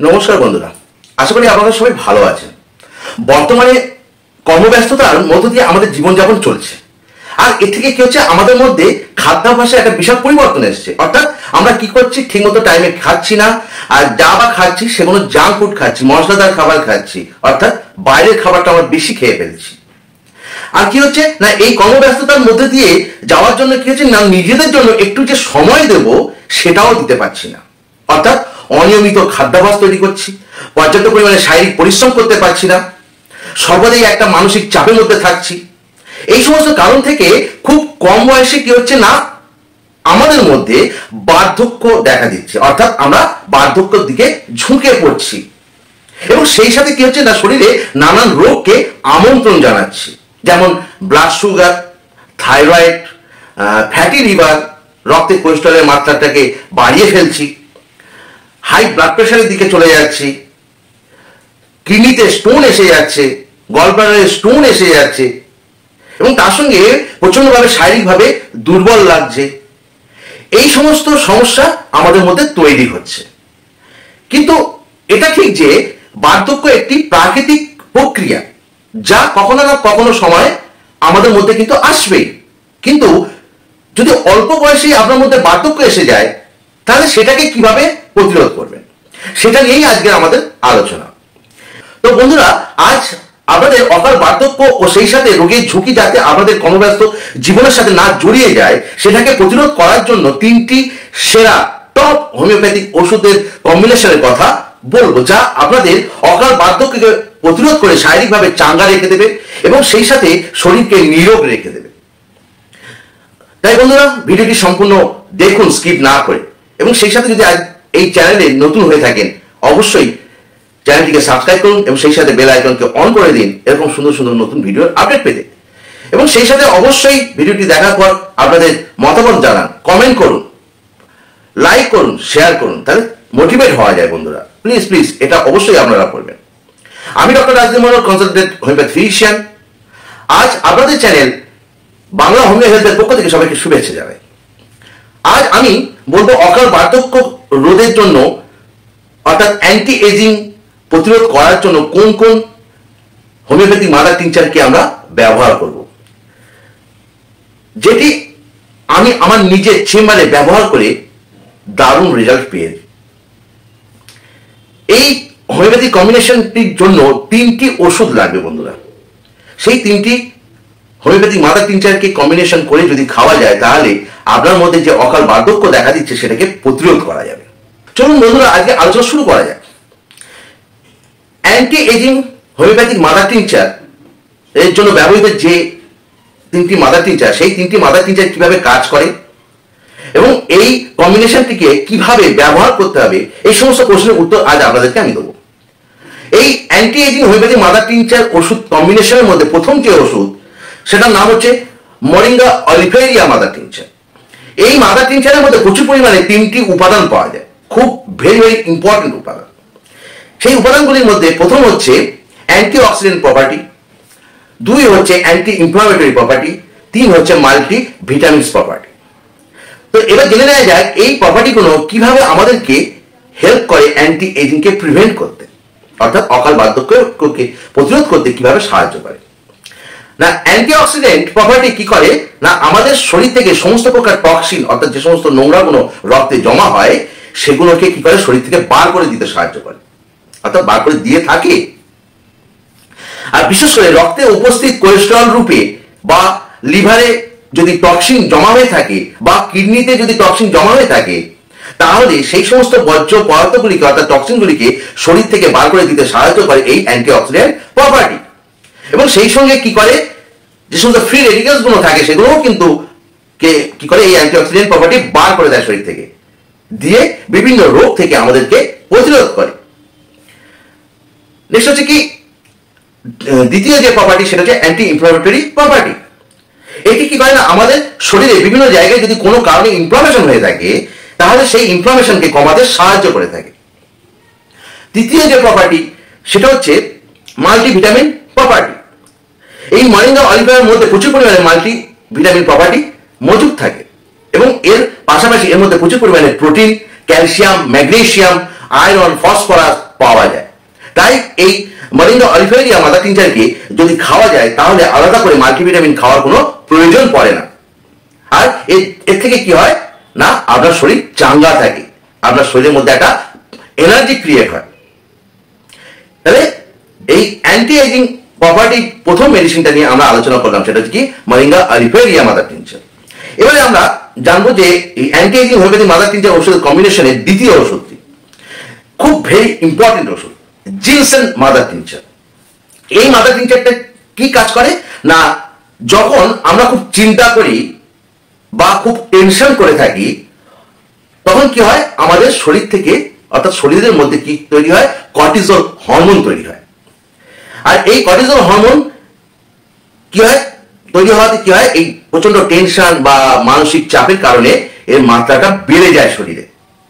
নমস্কার বন্ধুরা, আশা করি আপনারা সবাই ভালো আছেন। বর্তমানে কর্মব্যস্ততার মধ্য দিয়ে আমাদের জীবনযাপন চলছে, আর এর থেকে কি হচ্ছে, আমাদের মধ্যে খাদ্যাভ্যাসে একটা বিশাল পরিবর্তন এসেছে। অর্থাৎ আমরা কি করছি, ঠিকমতো টাইমে খাচ্ছি না, আর যা বা খাচ্ছি সেগুলো জাঙ্ক ফুড খাচ্ছি, মশলাদার খাবার খাচ্ছি, অর্থাৎ বাইরের খাবারটা আমরা বেশি খেয়ে ফেলছি। আর কি হচ্ছে না, এই কর্মব্যস্ততার মধ্যে দিয়ে যাওয়ার জন্য কি হচ্ছে না, নিজেদের জন্য একটু যে সময় দেব সেটাও দিতে পারছি না। অর্থাৎ অনিয়মিত খাদ্যাভ্যাস তৈরি করছি, পর্যাপ্ত পরিমাণে শারীরিক পরিশ্রম করতে পারছি না, সর্বদাই একটা মানসিক চাপের মধ্যে থাকছি। এই সমস্ত কারণ থেকে খুব কম বয়সে কি হচ্ছে না, আমাদের মধ্যে বার্ধক্য দেখা দিচ্ছে। অর্থাৎ আমরা বার্ধক্যের দিকে ঝুঁকে পড়ছি, এবং সেই সাথে কি হচ্ছে না, শরীরে নানান রোগকে আমন্ত্রণ জানাচ্ছি। যেমন blood sugar, thyroid, fatty liver, রক্তে কোলেস্টেরলের মাত্রাটাকে বাড়িয়ে ফেলছি, হাই ব্লাড প্রেশারের দিকে চলে যাচ্ছি, কিডনিতে স্টোন এসে যাচ্ছে, গলব্লাডারে স্টোন এসে যাচ্ছে, এবং তার সঙ্গে প্রচন্ডভাবে শারীরিকভাবে দুর্বল লাগছে। এই সমস্ত সমস্যা আমাদের মধ্যে তৈরি হচ্ছে। কিন্তু এটা ঠিক যে বার্ধক্য একটি প্রাকৃতিক প্রক্রিয়া, যা কখনো না কখনো সময় আমাদের মধ্যে কিন্তু আসবেই। কিন্তু যদি অল্প বয়সেই আপনার মধ্যে বার্ধক্য এসে যায়, তাহলে সেটাকে কিভাবে প্রতিরোধ করবেন, সেটা নিয়েই আজকে আমাদের আলোচনা। তো বন্ধুরা, আজ আপনাদের অকাল বার্ধক্য ও সেই সাথে রোগের ঝুঁকি যাতে আপনাদের কর্মব্যস্ত জীবনের সাথে না জড়িয়ে যায়, সেটাকে প্রতিরোধ করার জন্য তিনটি সেরা টপ হোমিওপ্যাথিক ওষুধের কম্বিনেশনের কথা বলবো, যা আপনাদের অকাল বার্ধক্যকে প্রতিরোধ করে শারীরিকভাবে চাঙ্গা রেখে দেবে এবং সেই সাথে শরীরকে নিরোগ রেখে দেবে। তাই বন্ধুরা, ভিডিওটি সম্পূর্ণ দেখুন, স্কিপ না করে। এবং সেই সাথে যদি আজ এই চ্যানেলে নতুন হয়ে থাকেন, অবশ্যই চ্যানেলটিকে সাবস্ক্রাইব করুন এবং সেই সাথে বেল আইকনকে অন করে দিন এরকম সুন্দর সুন্দর নতুন ভিডিওর আপডেট পেতে। এবং সেই সাথে অবশ্যই ভিডিওটি দেখার পর আপনাদের মতামত জানান, কমেন্ট করুন, লাইক করুন, শেয়ার করুন, তাহলে মোটিভেট হওয়া যায়। বন্ধুরা প্লিজ প্লিজ এটা অবশ্যই আপনারা করবেন। আমি doctor Rajdeep Mondal, consultant homeopathy physician. আজ আপনাদের চ্যানেল বাংলা হোমিও হেলথের পক্ষ থেকে সবাইকে শুভেচ্ছা জানাই। আজ আমি বলবো অকাল বার্ধক্য রোধের জন্য, অর্থাৎ অ্যান্টি এজিং প্রতিরোধ করার জন্য কোন কোন হোমিওপ্যাথিক মাদার টিংচারকে আমরা ব্যবহার করব, যেটি আমি আমার নিজের চেম্বারে ব্যবহার করে দারুণ রেজাল্ট পেয়ে। এই হোমিওপ্যাথিক কম্বিনেশনটির জন্য তিনটি ওষুধ লাগবে বন্ধুরা। সেই তিনটি হোমিওপ্যাথিক মাদার টিংচারকে কম্বিনেশন করে যদি খাওয়া যায়, তাহলে আপনার মধ্যে যে অকাল বার্ধক্য দেখা দিচ্ছে সেটাকে প্রতিরোধ করা যাবে। চলুন বন্ধুরা, আজকে আলোচনা শুরু করা যায়। Anti ageing homeopathic mother tincture এর জন্য ব্যবহৃত যে তিনটি মাদার টিংচার, সেই তিনটি মাদার টিংচার কিভাবে কাজ করে এবং এই কম্বিনেশনটিকে কিভাবে ব্যবহার করতে হবে, এই সমস্ত প্রশ্নের উত্তর আজ আপনাদেরকে আমি দেবো। এই anti ageing homeopathic mother tincture ওষুধ কম্বিনেশনের মধ্যে প্রথম যে ওষুধ, সেটার নাম হচ্ছে মরিঙ্গা অলিফেরিয়া মাদার টিংচার। এই মাদার টিংচারের মধ্যে প্রচুর পরিমাণে তিনটি উপাদান পাওয়া যায়, খুব ভেরি ভেরি ইম্পর্টেন্ট উপাদান। সেই উপাদানগুলির মধ্যে প্রথম হচ্ছে অ্যান্টি অক্সিডেন্ট প্রপার্টি, দুই হচ্ছে অ্যান্টি ইনফ্লামেটরি প্রপার্টি, তিন হচ্ছে মাল্টি ভিটামিনস প্রপার্টি। তো এবার জেনে নেওয়া যায় এই প্রপার্টিগুলো কিভাবে আমাদেরকে হেল্প করে অ্যান্টি এজিংকে প্রিভেন্ট করতে, অর্থাৎ অকাল বার্ধক্যকে প্রতিরোধ করতে কিভাবে সাহায্য করে। না, অ্যান্টিঅক্সিডেন্ট প্রপার্টি কি করে না, আমাদের শরীর থেকে সমস্ত প্রকার টক্সিন, অর্থাৎ যে সমস্ত নোংরাগুলো রক্তে জমা হয়, সেগুলোকে কি করে শরীর থেকে বার করে দিতে সাহায্য করে, অর্থাৎ বার করে দিয়ে থাকে। আর বিশেষ করে রক্তে উপস্থিত কোলেস্টেরল রূপে বা লিভারে যদি টক্সিন জমা হয়ে থাকে বা কিডনিতে যদি টক্সিন জমা হয়ে থাকে, তাহলে সেই সমস্ত বর্জ্য পদার্থগুলিকে, অর্থাৎ টক্সিনগুলিকে শরীর থেকে বার করে দিতে সাহায্য করে এই অ্যান্টিঅক্সিডেন্ট প্রপার্টি। এবং সেই সঙ্গে কি করে, যে সমস্ত ফ্রি রেডিক্যালস গুলো থাকে সেগুলোও কিন্তু কি করে এই অ্যান্টিঅক্সিডেন্ট প্রপার্টি বার করে দেয় শরীর থেকে, দিয়ে বিভিন্ন রোগ থেকে আমাদেরকে প্রতিরোধ করে। নেক্সট হচ্ছে কি দ্বিতীয় যে প্রপার্টি, সেটা হচ্ছে অ্যান্টি ইনফ্লামেটরি প্রপার্টি। এটি কি করে না, আমাদের শরীরে বিভিন্ন জায়গায় যদি কোনো কারণে ইনফ্লামেশন হয়ে থাকে, তাহলে সেই ইনফ্লামেশনকে কমাতে সাহায্য করে থাকে। তৃতীয় যে প্রপার্টি, সেটা হচ্ছে মাল্টি ভিটামিন প্রপার্টি। এই মরিঙ্গা অলিফেরিয়ার মধ্যে প্রচুর পরিমাণে মাল্টি ভিটামিন প্রপার্টি মজুদ থাকে, এবং এর পাশাপাশি এর মধ্যে প্রচুর পরিমাণে protein, calcium, magnesium, iron, phosphorus পাওয়া যায়। তাই এই মরিঙ্গা অলিফেরিয়া মাদার টিনচারকে যদি খাওয়া যায় তাহলে আলাদা করে মাল্টিভিটামিন খাওয়ার কোনো প্রয়োজন পড়ে না। আর এর থেকে কি হয় না, আপনার শরীর চাঙ্গা থাকে, আপনার শরীরের মধ্যে একটা এনার্জি ক্রিয়েট হয়। তাহলে এই অ্যান্টি এজিং প্রপার্টি প্রথম মেডিসিনটা নিয়ে আমরা আলোচনা করলাম, সেটা হচ্ছে কি মরিঙ্গা অলিফেরিয়া মাদার টিনচার। এবারে আমরা জানবো যে এই anti ageing homeopathy mother tincture ওষুধের কম্বিনেশনের দ্বিতীয় ওষুধটি খুব ভেরি ইম্পর্টেন্ট ওষুধ, জিনসেন মাদার টিনচার। এই মাদার টিনচারটা কি কাজ করে না, যখন আমরা খুব চিন্তা করি বা খুব টেনশন করে থাকি তখন কি হয়, আমাদের শরীর থেকে অর্থাৎ শরীরের মধ্যে কি তৈরি হয়, কর্টিজল হরমোন তৈরি হয়। আর এই কর্টিজল হরমোন কি হয়, তৈরি হওয়াতে কি হয়, এই প্রচন্ড টেনশন বা মানসিক চাপের কারণে এর মাত্রাটা বেড়ে যায় শরীরে।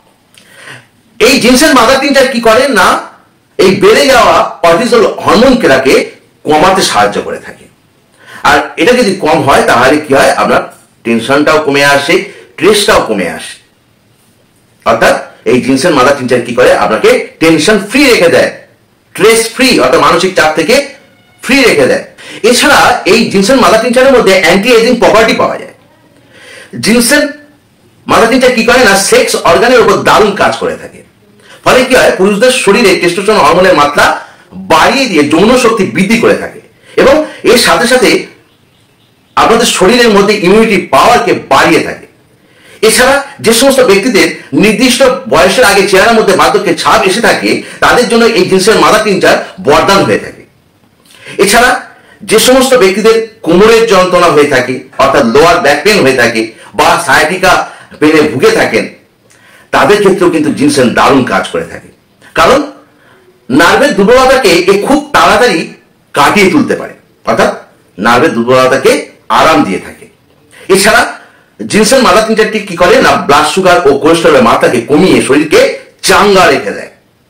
এই জিনসেন মাদার টিনচার কি করে না, এই বেড়ে যাওয়া কর্টিজল হরমোনকে কমাতে সাহায্য করে থাকে। আর এটা যদি কম হয় তাহলে কি হয়, আপনার টেনশনটাও কমে আসে, স্ট্রেসটাও কমে আসে। অর্থাৎ এই জিনসেন মাদার টিনচার কি করে, আপনাকে টেনশন ফ্রি রেখে দেয়, স্ট্রেস ফ্রি অর্থাৎ মানসিক চাপ থেকে ফ্রি রেখে দেয়। এছাড়া এই জিনসেন মাদার টিনচারের মধ্যে অ্যান্টি এজিং প্রপার্টি পাওয়া যায়। জিনসেন মাদার টিনচার কি করে না, সেক্স অর্গানের উপর দারুণ কাজ করে থাকে। ফলে কি হয়, পুরুষদের শরীরে টেস্টোস্টেরন হরমোনের মাত্রা বাড়িয়ে দিয়ে যৌন শক্তি বৃদ্ধি করে থাকে এবং এর সাথে সাথে আপনাদের শরীরের মধ্যে ইমিউনিটি পাওয়ারকে বাড়িয়ে থাকে। এছাড়া যে সমস্ত ব্যক্তিদের নির্দিষ্ট বয়সের আগে চেহারার মধ্যে বার্ধক্যের ছাপ এসে থাকে তাদের জন্য এই জিনসেন মাদার টিনচার বরদান হয়ে থাকে। এছাড়া যে সমস্ত ব্যক্তিদের কোমরের যন্ত্রণা হয়ে থাকে অর্থাৎ লোয়ার ব্যাক পেন হয়ে থাকে বা সায়াটিকা পেনে ভুগে থাকেন তাদের ক্ষেত্রেও কিন্তু জিনসেন দারুণ কাজ করে থাকে, কারণ নার্ভের দুর্বলতাকে খুব তাড়াতাড়ি কাটিয়ে তুলতে পারে, অর্থাৎ নার্ভের দুর্বলতাকে আরাম দিয়ে থাকে। এছাড়া জিনসেন মাদার টিনচারটি কি করে না, ব্লাড সুগার ও কোলেস্টেরলের মাত্রাকে কমিয়ে শরীরকে চাঙ্গা রেখে দেয়।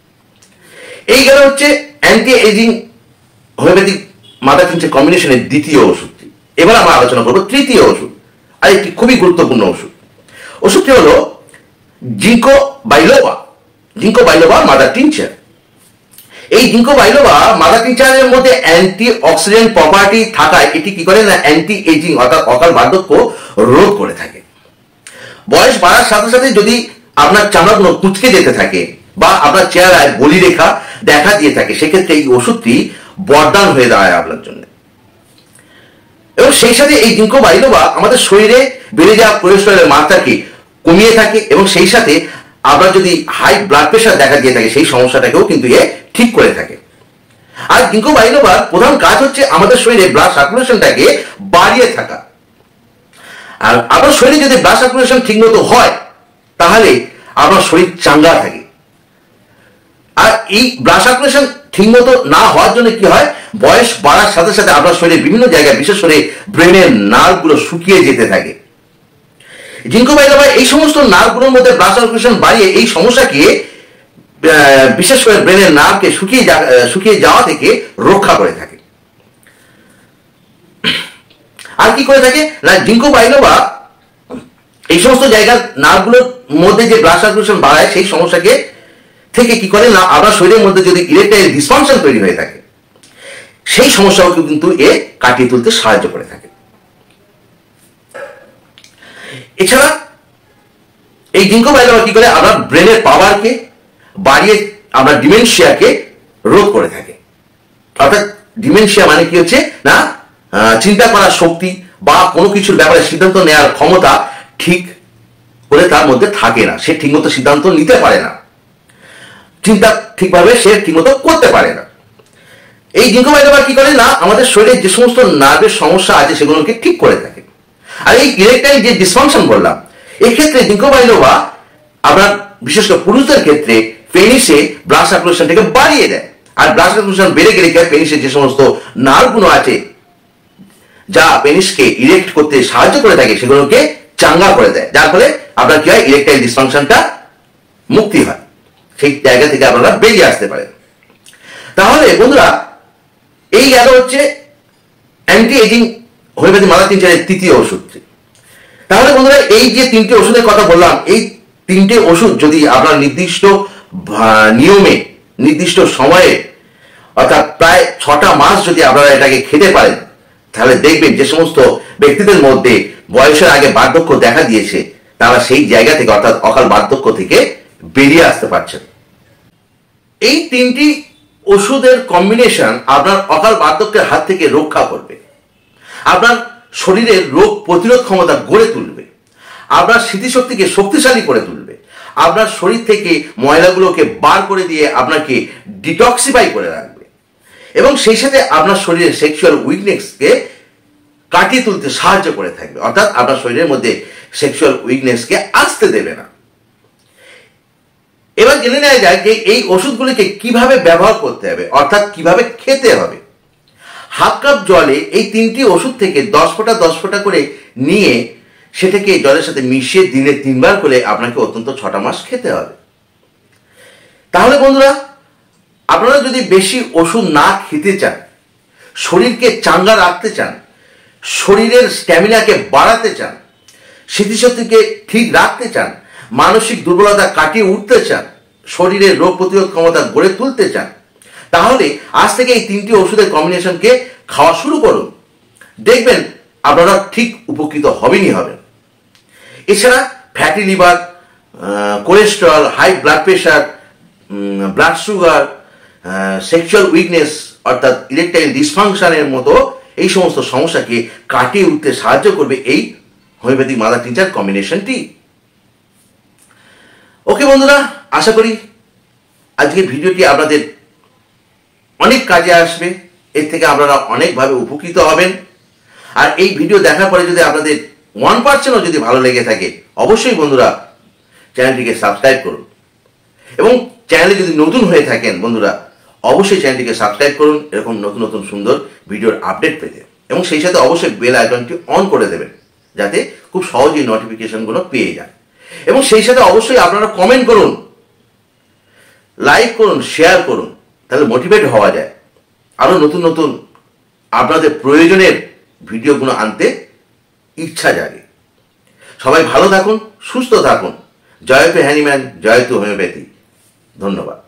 এই গেল হচ্ছে anti ageing homeopathic mother tincture কম্বিনেশনের দ্বিতীয় ওষুধটি। এবার আমরা আলোচনা করবো তৃতীয় ওষুধ, আর একটি খুবই গুরুত্বপূর্ণ ওষুধ। ওষুধটি হলো জিঙ্কো বাইলোবা মাদার টিনচার। এই জিঙ্কো বাইলোবা মাদার টিনচারের মধ্যে অ্যান্টি অক্সিডেন্ট প্রপার্টি থাকায় এটি কি করে না, অ্যান্টি এজিং অর্থাৎ অকাল বার্ধক্য রোধ করে থাকে। বয়স বাড়ার সাথে সাথে যদি আপনার চামড়াগুলো কুঁচকে যেতে থাকে বা আপনার চেহারায় বলিরেখা দেখা দিয়ে থাকে সেক্ষেত্রে এই ওষুধটি বরদান হয়ে দাঁড়ায় আপনার জন্য। এবং সেই সাথে এই জিঙ্কো বাইলোবা আমাদের শরীরে বেড়ে যাওয়া কোলেস্টেরলের মাত্রাকে কমিয়ে থাকে এবং সেই সাথে আপনার যদি হাই ব্লাড প্রেশার দেখা দিয়ে থাকে সেই সমস্যাটাকেও কিন্তু এ ঠিক করে থাকে। আর জিঙ্কো বাইলোবার প্রধান কাজ হচ্ছে আমাদের শরীরে ব্লাড সার্কুলেশনটাকে বাড়িয়ে থাকা। আর আপনার শরীরে যদি ব্লাড সার্কুলেশন ঠিকমতো হয় তাহলে আপনার শরীর চাঙ্গা থাকে। আর এই ব্লাড সার্কুলেশন ঠিকমতো না হওয়ার জন্য কি হয়, বয়স বাড়ার সাথে সাথে আপনার শরীরে বিভিন্ন জায়গায় বিশেষ করে ব্রেনের নার্ভগুলো শুকিয়ে যেতে থাকে। জিঙ্কো বাইলোবা এই সমস্ত নার্ভগুলোর মধ্যে ব্লাড সার্কুলেশন বাড়িয়ে এই সমস্যাকে বিশেষ করে ব্রেনের নার্ভকে শুকিয়ে যাওয়া থেকে রক্ষা করে থাকে। আর কি করে থাকে না, জিঙ্কো বাইলোবা এই সমস্ত জায়গার নার্ভগুলোর মধ্যে যে ব্লাড সার্কুলেশন বাড়ায় সেই সমস্যাকে থেকে কি করে না, আপনার শরীরের মধ্যে যদি ইরেকটাইল ডিসফাংশন তৈরি হয়ে থাকে সেই সমস্যাকে কিন্তু এ কাটিয়ে তুলতে সাহায্য করে থাকে। এছাড়া এই জিঙ্কো বাইলোবা কি করে আপনার ব্রেনের পাওয়ারকে বাড়িয়ে আপনার ডিমেনশিয়াকে রোধ করে থাকে। অর্থাৎ ডিমেনশিয়া মানে কি হচ্ছে না, চিন্তা করার শক্তি বা কোনো কিছুর ব্যাপারে সিদ্ধান্ত নেওয়ার ক্ষমতা ঠিক করে তার মধ্যে থাকে না, সে ঠিকমতো সিদ্ধান্ত নিতে পারে না, চিন্তা ঠিকভাবে সে ঠিকমতো করতে পারে না। এই জিঙ্কো বাইলোবা কি করে না, আমাদের শরীরে যে সমস্ত নার্ভের সমস্যা আছে সেগুলোকে ঠিক করে থাকে। আর এই ইরেকটাইল যে ডিসফাংশন বললাম এক্ষেত্রে জিঙ্কো বাইলোবা আপনার বিশেষ করে পুরুষদের ক্ষেত্রে পেনিসে ব্লাড সার্কুলেশনটাকে বাড়িয়ে দেয়। আর ব্লাড সার্কুলেশন বেড়ে গেলে পেনিসে যে সমস্ত নার্ভগুলো আছে যা পেনিসকে ইরেক্ট করতে সাহায্য করে থাকে সেগুলোকে চাঙ্গা করে দেয়, যার ফলে আপনার কি হয়, ইরেকটাইল ডিসফাংশনটা মুক্তি হয়, সেই জায়গা থেকে আপনারা বেরিয়ে আসতে পারেন। তাহলে বন্ধুরা এই গেল হচ্ছে অ্যান্টি এজিং হোমিওপ্যাথি মাদার টিনচারের তৃতীয় ওষুধটি। তাহলে বন্ধুরা এই যে তিনটে ওষুধের কথা বললাম এই তিনটে ওষুধ যদি আপনার নির্দিষ্ট নিয়মে নির্দিষ্ট সময়ে অর্থাৎ প্রায় 6টা মাস যদি আপনারা এটাকে খেতে পারেন, তাহলে দেখবেন যে সমস্ত ব্যক্তিদের মধ্যে বয়সের আগে বার্ধক্য দেখা দিয়েছে তারা সেই জায়গা থেকে অর্থাৎ অকাল বার্ধক্য থেকে বেরিয়ে আসতে পারছেন। এই 3টি ওষুধের কম্বিনেশন আপনার অকাল বার্ধক্যের হাত থেকে রক্ষা করবে, আপনার শরীরের রোগ প্রতিরোধ ক্ষমতা গড়ে তুলবে, আপনার স্মৃতিশক্তিকে শক্তিশালী করে তুলবে, আপনার শরীর থেকে ময়লাগুলোকে বার করে দিয়ে আপনাকে ডিটক্সিফাই করে রাখবে এবং সেই সাথে আপনার শরীরের সেক্সুয়াল উইকনেসকে কাটিয়ে তুলতে সাহায্য করে থাকবে, অর্থাৎ আপনার শরীরের মধ্যে সেক্সুয়াল উইকনেসকে আসতে দেবে না। এবার জেনে নেওয়া যায় যে এই ওষুধগুলিকে কিভাবে ব্যবহার করতে হবে, অর্থাৎ কিভাবে খেতে হবে। হাফ কাপ জলে এই 3টি ওষুধ থেকে 10 ফোঁটা করে নিয়ে সেটাকে জলের সাথে মিশিয়ে দিনে 3 বার করে আপনাকে অত্যন্ত 6টা মাস খেতে হবে। তাহলে বন্ধুরা, আপনারা যদি বেশি ওষুধ না খেতে চান, শরীরকে চাঙ্গা রাখতে চান, শরীরের স্ট্যামিনাকে বাড়াতে চান, স্মৃতিশক্তিকে ঠিক রাখতে চান, মানসিক দুর্বলতা কাটিয়ে উঠতে চান, শরীরের রোগ প্রতিরোধ ক্ষমতা গড়ে তুলতে চান, তাহলে আজ থেকে এই 3টি ওষুধের কম্বিনেশনকে খাওয়া শুরু করুন। দেখবেন আপনারা ঠিক উপকৃত হবেনই হবেন। এছাড়া fatty liver, cholesterol, high blood pressure, blood sugar, sexual weakness অর্থাৎ ইরেকটাইল ডিসফাংশনের মতো এই সমস্ত সমস্যাকে কাটিয়ে উঠতে সাহায্য করবে এই হোমিওপ্যাথিক মাদার টিনচার কম্বিনেশনটি। ওকে বন্ধুরা, আশা করি আজকের ভিডিওটি আপনাদের অনেক কাজে আসবে, এর থেকে আপনারা অনেকভাবে উপকৃত হবেন। আর এই ভিডিও দেখার পরে যদি আপনাদের 1%ও যদি ভালো লেগে থাকে, অবশ্যই বন্ধুরা চ্যানেলটিকে সাবস্ক্রাইব করুন এবং চ্যানেলে যদি নতুন হয়ে থাকেন বন্ধুরা, অবশ্যই চ্যানেলটিকে সাবস্ক্রাইব করুন এরকম নতুন নতুন সুন্দর ভিডিওর আপডেট পেতে, এবং সেই সাথে অবশ্যই বেল আইকনটি অন করে দেবেন যাতে খুব সহজেই নোটিফিকেশনগুলো পেয়ে যান। এবং সেই সাথে অবশ্যই আপনারা কমেন্ট করুন, লাইক করুন, শেয়ার করুন, তাহলে মোটিভেট হওয়া যায়, আরও নতুন নতুন আপনাদের প্রয়োজনের ভিডিওগুলো আনতে ইচ্ছা জাগে। সবাই ভালো থাকুন, সুস্থ থাকুন। জয়তু হ্যানিম্যান, জয়তু হোমিওপ্যাথি। ধন্যবাদ।